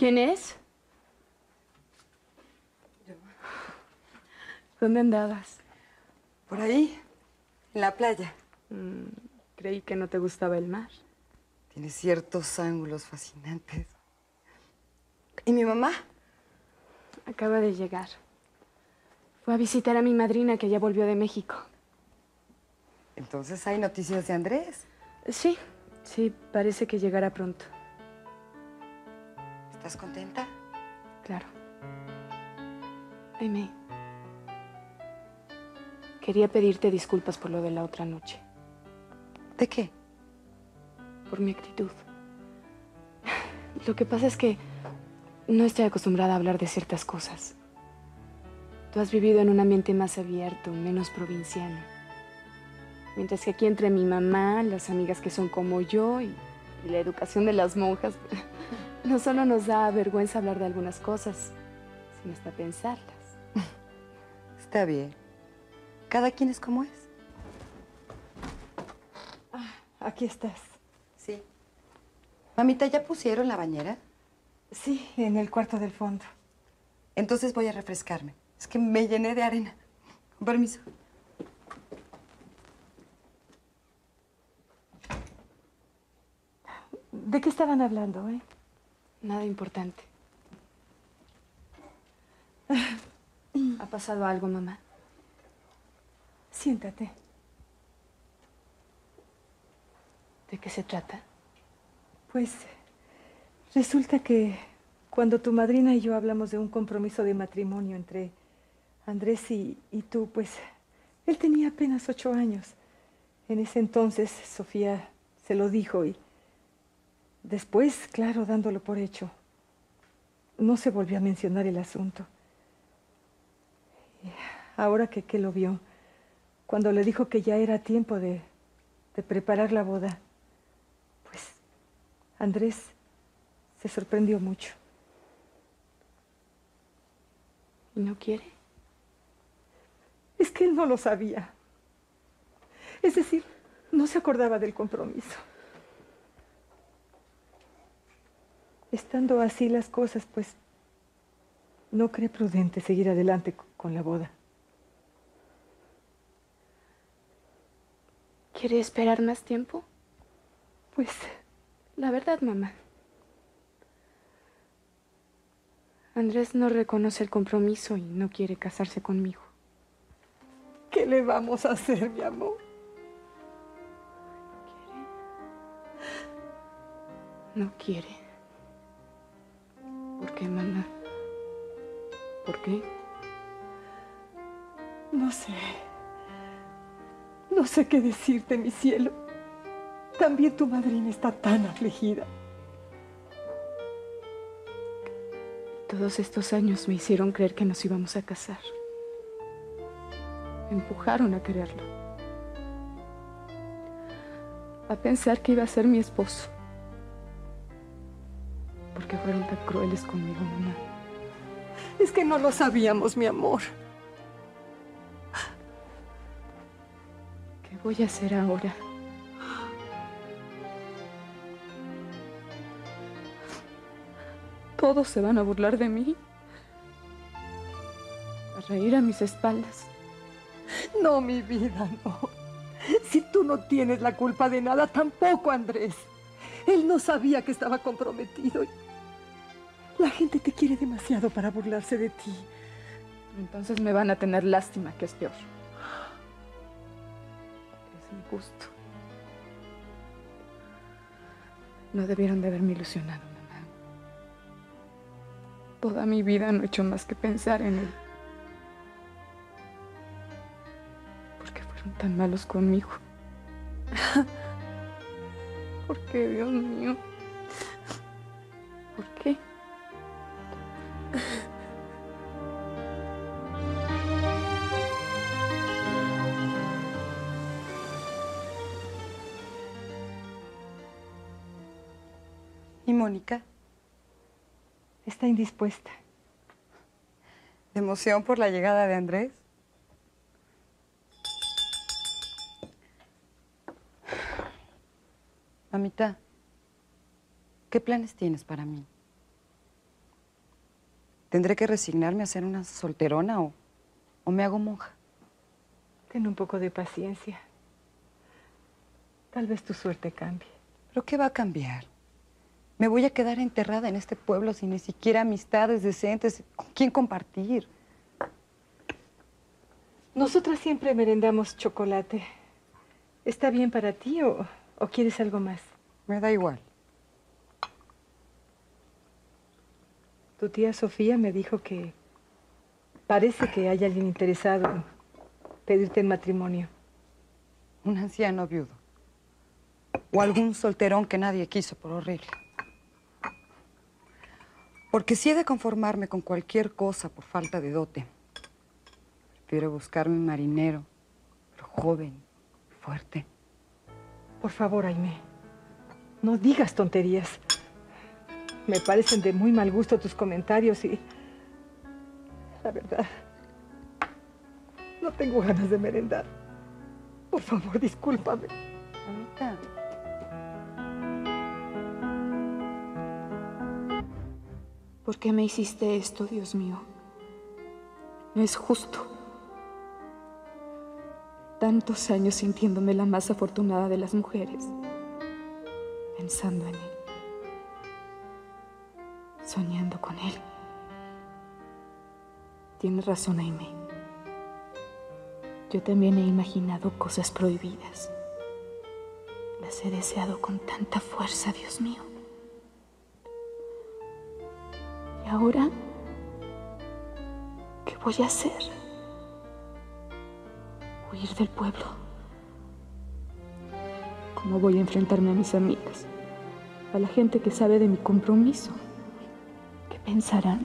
¿Quién es? Yo. ¿Dónde andabas? Por ahí, en la playa. Creí que no te gustaba el mar. Tiene ciertos ángulos fascinantes. ¿Y mi mamá? Acaba de llegar. Fue a visitar a mi madrina que ya volvió de México. Entonces hay noticias de Andrés. Sí, parece que llegará pronto. ¿Estás contenta? Claro. Aimee, quería pedirte disculpas por lo de la otra noche. ¿De qué? Por mi actitud. Lo que pasa es que no estoy acostumbrada a hablar de ciertas cosas. Tú has vivido en un ambiente más abierto, menos provinciano. Mientras que aquí entre mi mamá, las amigas que son como yo y la educación de las monjas, no solo nos da vergüenza hablar de algunas cosas, sino hasta pensarlas. Está bien. Cada quien es como es. Aquí estás. Sí. Mamita, ¿ya pusieron la bañera? Sí, en el cuarto del fondo. Entonces voy a refrescarme. Es que me llené de arena. Con permiso. ¿De qué estaban hablando, eh? Nada importante. ¿Ha pasado algo, mamá? Siéntate. ¿De qué se trata? Pues resulta que cuando tu madrina y yo hablamos de un compromiso de matrimonio entre Andrés y tú, pues él tenía apenas 8 años. En ese entonces Sofía se lo dijo y después, claro, dándolo por hecho, no se volvió a mencionar el asunto. Y ahora que lo vio, cuando le dijo que ya era tiempo de preparar la boda, pues Andrés se sorprendió mucho. ¿Y no quiere? Es que él no lo sabía. Es decir, no se acordaba del compromiso. Estando así las cosas, pues no cree prudente seguir adelante con la boda. ¿Quiere esperar más tiempo? Pues La verdad, mamá. Andrés no reconoce el compromiso y no quiere casarse conmigo. ¿qué le vamos a hacer, mi amor? No quiere. ¿Por qué, mamá? ¿Por qué? No sé. No sé qué decirte, mi cielo. También tu madrina está tan afligida. Todos estos años me hicieron creer que nos íbamos a casar. Me empujaron a quererlo. A pensar que iba a ser mi esposo. ¿Por qué fueron tan crueles conmigo, mamá? Es que no lo sabíamos, mi amor. ¿Qué voy a hacer ahora? Todos se van a burlar de mí. A reír a mis espaldas. No, mi vida, no. Si tú no tienes la culpa de nada, tampoco Andrés. Él no sabía que estaba comprometido. La gente te quiere demasiado para burlarse de ti. Entonces me van a tener lástima, que es peor. Es injusto. No debieron de haberme ilusionado, mamá. Toda mi vida no he hecho más que pensar en él. ¿Por qué fueron tan malos conmigo? ¿Por qué, Dios mío? ¿Por qué? ¿Y Mónica? Está indispuesta. ¿De emoción por la llegada de Andrés? Mamita, ¿qué planes tienes para mí? ¿Tendré que resignarme a ser una solterona o me hago monja? Ten un poco de paciencia. Tal vez tu suerte cambie. ¿Pero qué va a cambiar? Me voy a quedar enterrada en este pueblo sin ni siquiera amistades decentes. ¿Con quién compartir? Nosotras siempre merendamos chocolate. ¿Está bien para ti o quieres algo más? Me da igual. Tu tía Sofía me dijo que parece que hay alguien interesado en pedirte en matrimonio. Un anciano viudo. O algún solterón que nadie quiso por horrible. Porque si he de conformarme con cualquier cosa por falta de dote, prefiero buscarme un marinero, pero joven, fuerte. Por favor, Aimé, no digas tonterías. Me parecen de muy mal gusto tus comentarios y... la verdad, no tengo ganas de merendar. Por favor, discúlpame. Mamita. ¿Por qué me hiciste esto, Dios mío? No es justo. Tantos años sintiéndome la más afortunada de las mujeres, pensando en él, soñando con él. Tienes razón, Aimé. Yo también he imaginado cosas prohibidas. Las he deseado con tanta fuerza, Dios mío. ¿Y ahora qué voy a hacer? Huir del pueblo. ¿Cómo voy a enfrentarme a mis amigas? A la gente que sabe de mi compromiso. ¿Qué pensarán?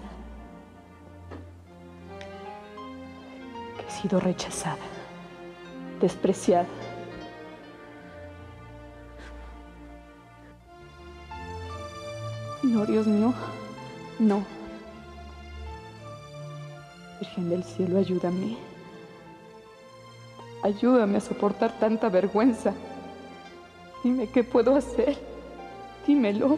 Que he sido rechazada, despreciada. No, Dios mío, no. Virgen del cielo, ayúdame. Ayúdame a soportar tanta vergüenza. Dime qué puedo hacer. Dímelo.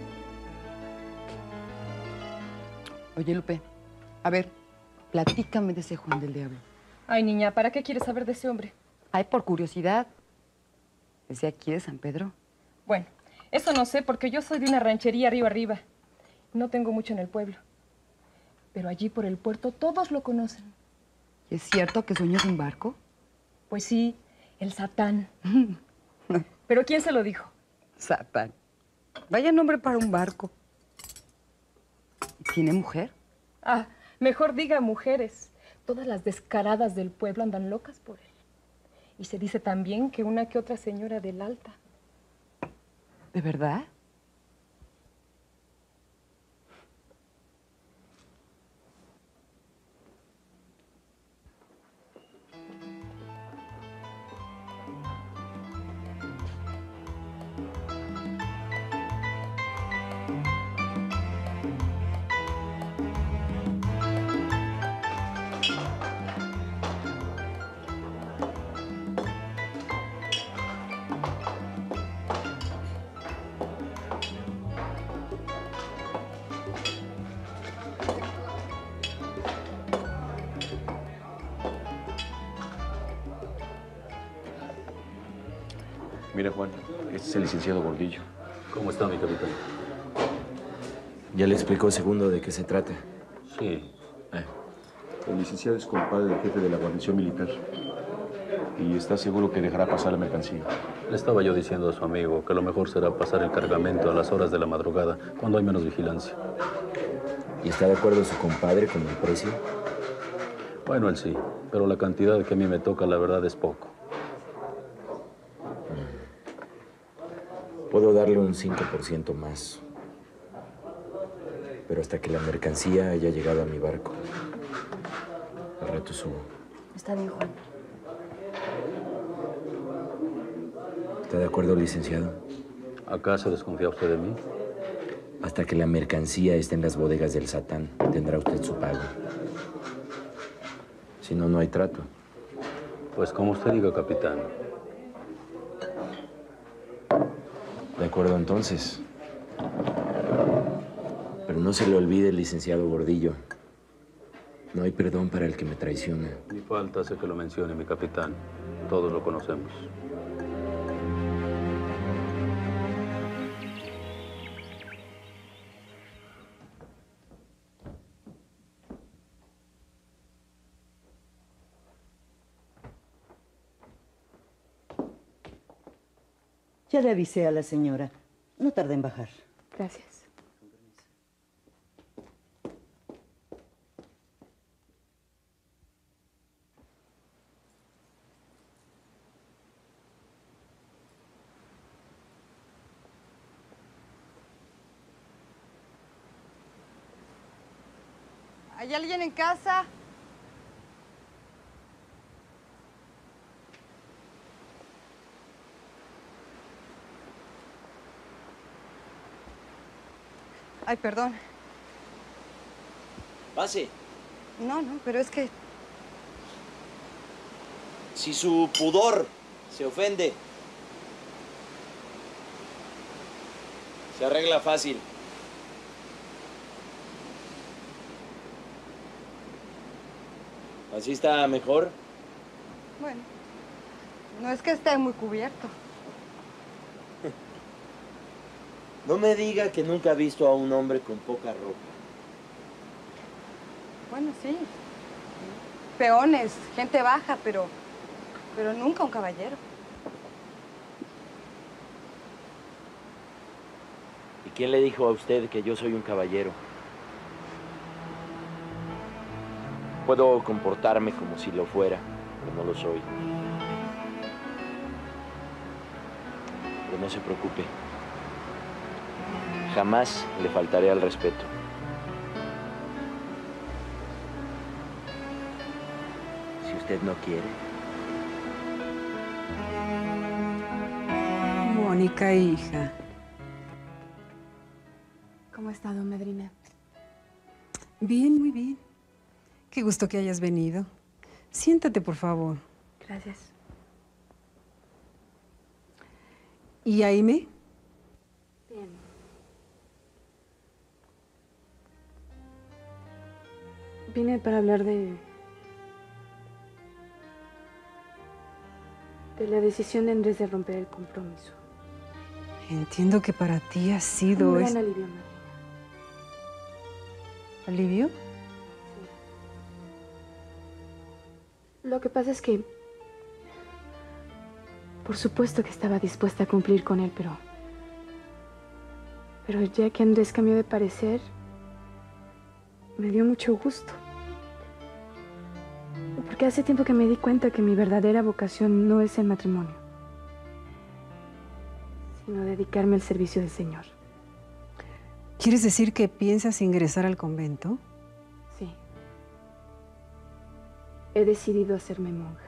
Oye, Lupe, a ver, platícame de ese Juan del Diablo. Ay, niña, ¿para qué quieres saber de ese hombre? Ay, por curiosidad. ¿Es de aquí de San Pedro? Bueno, eso no sé, porque yo soy de una ranchería río arriba. No tengo mucho en el pueblo. Pero allí por el puerto todos lo conocen. ¿Y es cierto que sueño de un barco? Pues sí, el Satán. ¿Pero quién se lo dijo? Satán. Vaya nombre para un barco. ¿Tiene mujer? Ah, mejor diga mujeres. Todas las descaradas del pueblo andan locas por él. Y se dice también que una que otra señora del Alta. ¿De verdad? Mira, Juan, este es el licenciado Gordillo. ¿Cómo está, mi capitán? ¿Ya le explicó segundo de qué se trata? Sí. El licenciado es compadre del jefe de la guarnición militar. Y está seguro que dejará pasar la mercancía. Le estaba yo diciendo a su amigo que lo mejor será pasar el cargamento a las horas de la madrugada, cuando hay menos vigilancia. ¿Y está de acuerdo su compadre con el precio? Bueno, él sí, pero la cantidad que a mí me toca, la verdad, es poco. Puedo darle un 5% más. Pero hasta que la mercancía haya llegado a mi barco. Al rato subo. Está bien, Juan. ¿Está de acuerdo, licenciado? ¿Acaso desconfía usted de mí? Hasta que la mercancía esté en las bodegas del Satán, tendrá usted su pago. Si no, no hay trato. Pues como usted diga, capitán. De acuerdo, entonces. Pero no se le olvide, licenciado Gordillo, No hay perdón para el que me traiciona. Ni falta hace que lo mencione, mi capitán. Todos lo conocemos. Ya le avisé a la señora. No tarda en bajar. Gracias. ¿Hay alguien en casa? Ay, perdón. Pase. No, pero es que... Si su pudor se ofende, se arregla fácil. ¿Así está mejor? Bueno, no es que esté muy cubierto. No me diga que nunca ha visto a un hombre con poca ropa. Bueno, sí. Peones, gente baja, pero nunca un caballero. ¿Y quién le dijo a usted que yo soy un caballero? Puedo comportarme como si lo fuera, pero no lo soy. Pero no se preocupe. Jamás le faltaré al respeto. Si usted no quiere. Mónica, hija. ¿Cómo ha estado, madrina? Bien, muy bien. Qué gusto que hayas venido. Siéntate, por favor. Gracias. ¿Y Aime? Bien. Vine para hablar de la decisión de Andrés de romper el compromiso. Entiendo que para ti ha sido... Un gran alivio, madrina. ¿Alivio? Lo que pasa es que... Por supuesto que estaba dispuesta a cumplir con él, pero ya que Andrés cambió de parecer, me dio mucho gusto. Porque hace tiempo que me di cuenta que mi verdadera vocación no es el matrimonio, sino dedicarme al servicio del Señor. ¿Quieres decir que piensas ingresar al convento? Sí. He decidido hacerme monja.